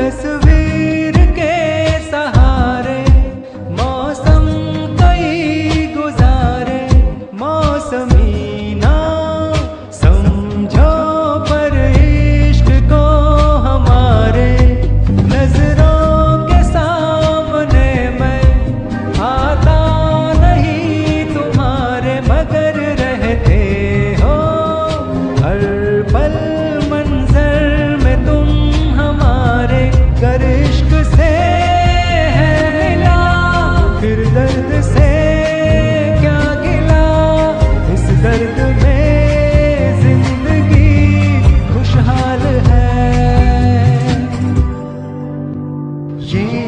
तस्वीर के सहारे मौसम कई गुजारे, मौसमी ना समझो पर इश्क को हमारे। नजरों के सामने मैं आता नहीं तुम्हारे, मगर रहते हो हर पल मंजर में तुम हमारे। कर इश्क से है मिला फिर दर्द से क्या गिला, इस दर्द में जिंदगी खुशहाल है। ये